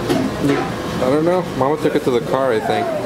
I don't know. Mama took it to the car, I think.